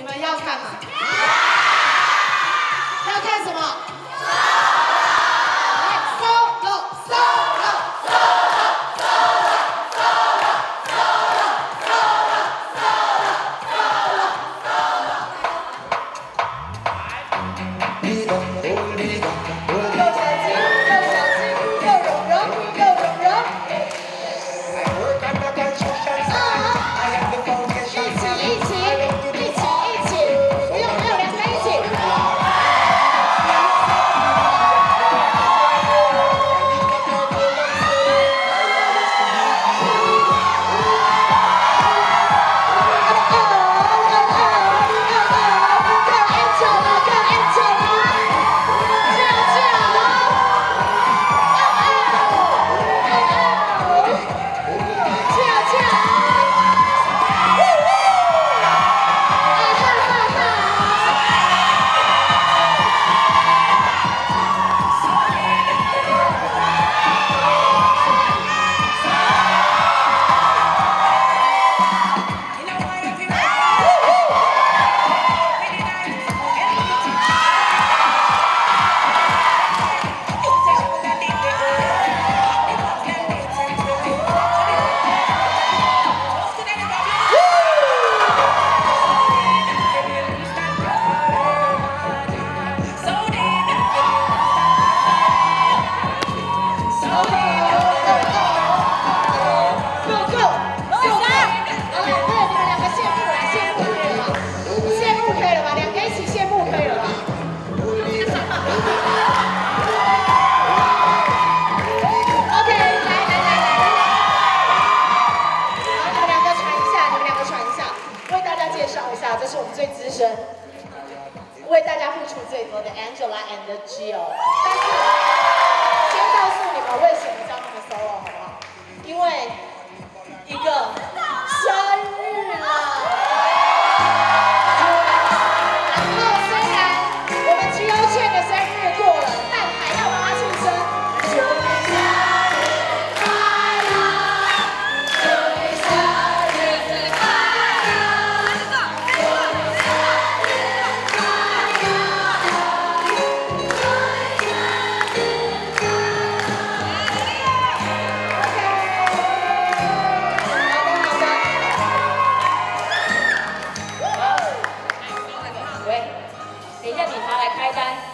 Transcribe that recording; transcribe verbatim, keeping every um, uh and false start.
们要看吗？要看什么？来 ，solo solo solo solo solo solo solo solo。又小鸡，又小鸡，又蓉蓉，又蓉蓉。 这是我们最资深、为大家付出最多的 Angela and Gio。但是先告诉你们为什么叫他们 solo 好不好？因为一个生日了。然后虽然我们 Gio 倩的生日过了，但还要帮他庆生。祝你生日快乐！祝你生日快乐！ 等一下，警察来开单。